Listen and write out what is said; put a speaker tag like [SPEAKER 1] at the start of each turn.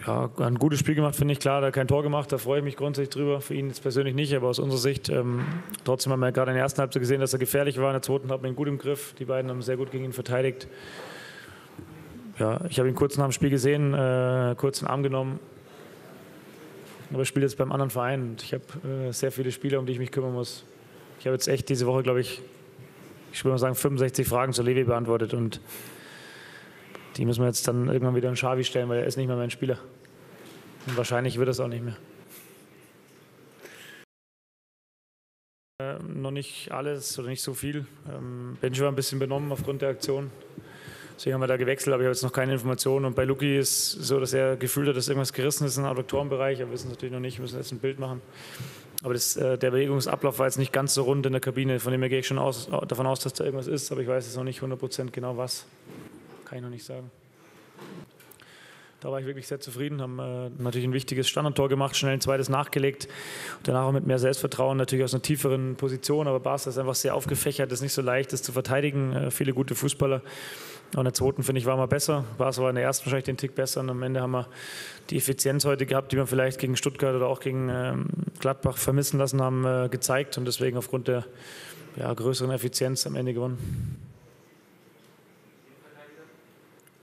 [SPEAKER 1] Ja, ein gutes Spiel gemacht, finde ich, klar. Da hat kein Tor gemacht, da freue ich mich grundsätzlich drüber. Für ihn jetzt persönlich nicht, aber aus unserer Sicht. Trotzdem haben wir gerade in der ersten Halbzeit gesehen, dass er gefährlich war. In der zweiten hat man ihn gut im Griff. Die beiden haben sehr gut gegen ihn verteidigt. Ja, ich habe ihn kurz nach dem Spiel gesehen, kurz den Arm genommen. Aber ich spiele jetzt beim anderen Verein und ich habe sehr viele Spieler, um die ich mich kümmern muss. Ich habe jetzt echt diese Woche, glaube ich würde mal sagen, 65 Fragen zu Levi beantwortet und die müssen wir jetzt dann irgendwann wieder in Xavi stellen, weil er ist nicht mehr mein Spieler. Und wahrscheinlich wird es auch nicht mehr. Noch nicht alles oder nicht so viel. Benji war ein bisschen benommen aufgrund der Aktion. Deswegen haben wir da gewechselt, aber ich habe jetzt noch keine Informationen. Und bei Luki ist es so, dass er gefühlt hat, dass irgendwas gerissen ist im Adduktorenbereich. Wir wissen es natürlich noch nicht, wir müssen jetzt ein Bild machen. Aber der Bewegungsablauf war jetzt nicht ganz so rund in der Kabine. Von dem her gehe ich schon davon aus, dass da irgendwas ist. Aber ich weiß jetzt noch nicht 100% genau was. Kann ich noch nicht sagen. Da war ich wirklich sehr zufrieden, haben natürlich ein wichtiges Standardtor gemacht, schnell ein zweites nachgelegt und danach auch mit mehr Selbstvertrauen, natürlich aus einer tieferen Position, aber Barca ist einfach sehr aufgefächert, ist nicht so leicht, das zu verteidigen, viele gute Fußballer. Und in der zweiten, finde ich, waren wir besser. Barca war in der ersten wahrscheinlich den Tick besser und am Ende haben wir die Effizienz heute gehabt, die wir vielleicht gegen Stuttgart oder auch gegen Gladbach vermissen lassen haben, gezeigt und deswegen aufgrund der größeren Effizienz am Ende gewonnen.